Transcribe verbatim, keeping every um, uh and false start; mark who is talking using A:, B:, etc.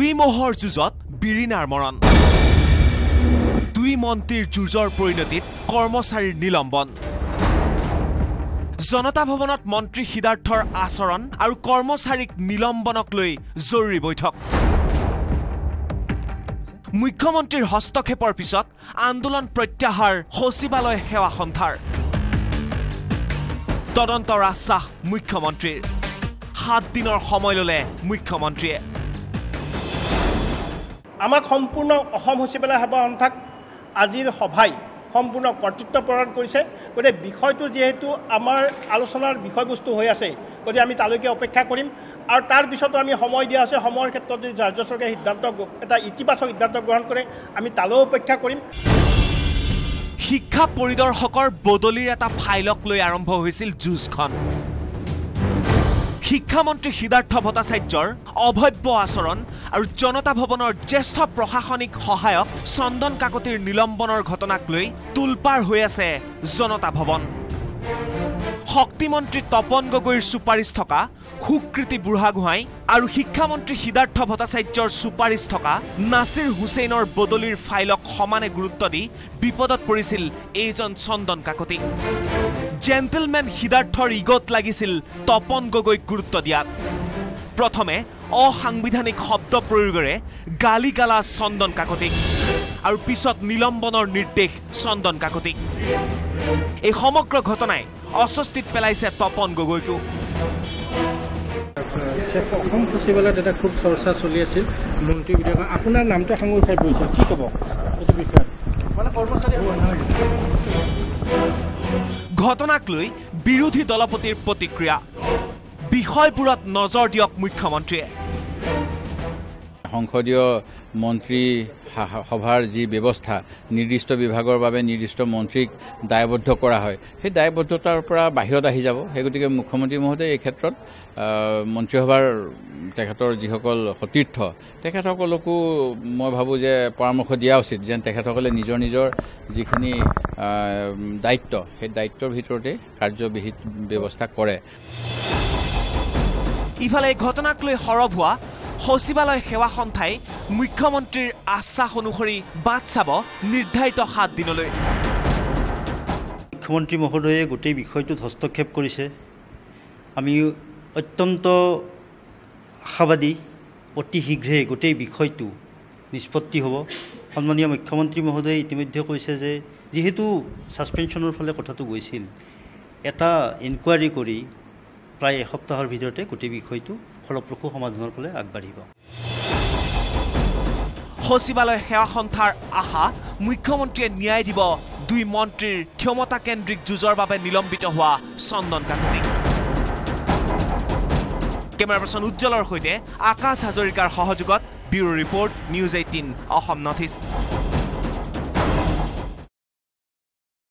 A: দুই মহৰ যুঁজত বিৰিণাৰ মৰণ দুই মন্ত্ৰীৰ যুঁজৰ পৰিণতিত কৰ্মচাৰীৰ নিলম্বন জনতা ভৱনত মন্ত্ৰী সিদ্ধাৰ্থৰ আচৰণ আৰু কৰ্মচাৰীক নিলম্বনক লৈ জৰুৰী বৈঠক মুখ্যমন্ত্ৰীৰ হস্তক্ষেপৰ পিছত আন্দোলন প্ৰত্যাহাৰ সচিবালয় সেৱা সন্থাৰ তদন্তৰ আশ্বাস মুখ্যমন্ত্ৰীৰ সাত দিনৰ সময় ললে মুখ্যমন্ত্ৰীয়ে
B: আমাক সম্পূৰ্ণ অসম সচিবালয় সেৱা সন্থাক আজিৰ সভাই সম্পূৰ্ণ কৰ্তৃত্ব প্ৰদান কৰিছে গতিকে বিষয়টো যেহেতু আমাৰ আলোচনাৰ বিষয়বস্তু হৈ আছে গতিকে আমি তালৈকে অপেক্ষা কৰিম আৰু তাৰ পিছতো আমি সময় দিয়া আছে সময়ৰ ক্ষেত্ৰত যদি ৰাজ্য চৰকাৰে সিদ্ধান্ত এটা ইতিবাচক সিদ্ধান্ত গ্ৰহণ কৰে আমি তালৈও অপেক্ষা কৰিম
A: শিক্ষা পৰিদৰ্শকৰ বদলিৰ এটা ফাইলক লৈ আৰম্ভ হৈছিল যুঁজখন শিক্ষামন্ত্ৰী সিদ্ধাৰ্থ ভট্টাচাৰ্যৰ অভব্য আচৰণ আৰু জনতা ভৱনৰ জ্যেষ্ঠ প্ৰশাসনিক সহায়ক চন্দন কাকতিৰ নিলম্বনৰ ঘটনাক লৈ তুলপাৰ হৈ আছে জনতা ভৱন শক্তিমন্ত্ৰী তপন গগৈৰ সুপাৰিশ থকা সুকৃতি বুঢ়াগোহাঁই আৰু শিক্ষামন্ত্ৰী সিদ্ধাৰ্থ ভট্টাচাৰ্যৰ সুপাৰিশ থকা নাছিৰ হুছেইনৰ বদলিৰ ফাইলক সমানে গুৰুত্ব দি বিপদত পৰিছিল এইজন চন্দন কাকতি জেণ্টেলমেন সিদ্ধাৰ্থৰ ইগত লাগিছিল তপন গগৈক গুৰুত্ব দিয়াত প্ৰথমে অসাংবিধানিক শব্দ প্ৰয়োগেৰে গালি গালা চন্দন কাকতিক আৰু পিছত নিলম্বনৰ নিৰ্দেশ চন্দন কাকতিক এই সমগ্ৰ ঘটনাই অস্বস্তিত পেলাইছে তপন গগৈকো
C: অসম সচিবালয়ত এটা খুব চৰ্চা চলি আছিল মন্ত্ৰী বিধায়ক আপোনাৰ নামটো সাঙুৰ খাই পৰিছে কি ক'ব এইটো বিষয়ে মানে কৰ্মচাৰী
A: ঘটনাক লৈ বিৰোধী দলপতিৰ প্ৰতিক্ৰিয়া বিষয়বোৰত নজৰ দিয়ক মুখ্যমন্ত্ৰীয়ে
D: সংসদীয় মন্ত্ৰী সভাৰ যি ব্যৱস্থা নিৰ্দিষ্ট বিভাগৰ বাবে নিৰ্দিষ্ট মন্ত্ৰীক দায়বদ্ধ কৰা হয় সেই দায়বদ্ধতাৰ পৰা বাহিৰত আহি যাব সেই গতিকে মুখ্যমন্ত্ৰী মহোদয় এই ক্ষেত্ৰত মন্ত্ৰীসভাৰ তেখেতৰ যিসকল সতীৰ্থ তেখেতসকলকো মই ভাবোঁ যে পৰামৰ্শ দিয়া উচিত যেন তেখেতসকলে নিজৰ নিজৰ যিখিনি দায়িত্ব সেই দায়িত্বৰ ভিতৰতে কাৰ্যবিহিত ব্যৱস্থা কৰে
A: ইফালে এই ঘটনাক লৈ সৰব হোৱা সচিবালয় সেৱা সন্থাই মুখ্যমন্ত্ৰীৰ আশ্বাস অনুসৰি বাট চাব নিৰ্ধাৰিত সাত দিনলৈ
E: মুখ্যমন্ত্ৰী মহোদয়ে গোটেই বিষয়টোত হস্তক্ষেপ কৰিছে আমি অত্যন্ত আশাবাদী অতি শীঘ্ৰে গোটেই বিষয়টো নিষ্পত্তি হ'ব সন্মানীয় মুখ্যমন্ত্ৰী মহোদয়ে ইতিমধ্যে কৈছে যে যিহেতু ছাছপেনশ্যনৰ ফালে কথাটো গৈছিল এটা ইনকুৱাৰী কৰি প্ৰায় এসপ্তাহৰ ভিতৰতে গোটেই বিষয়টো ফলপ্ৰসূ সমাধানৰ ফালে আগবাঢ়িব
A: সচিবালয় সেৱা সন্থাৰ আশা মুখ্যমন্ত্ৰীয়ে ন্যায় দিব দুই মন্ত্ৰীৰ ক্ষমতা কেন্দ্ৰিক যুঁজৰ বাবে নিলম্বিত হোৱা চন্দন কাকতিক কেমেৰা পাৰ্চন উজ্জ্বলৰ সৈতে আকাশ হাজৰিকাৰ সহযোগত bureau report news eighteen Assam north east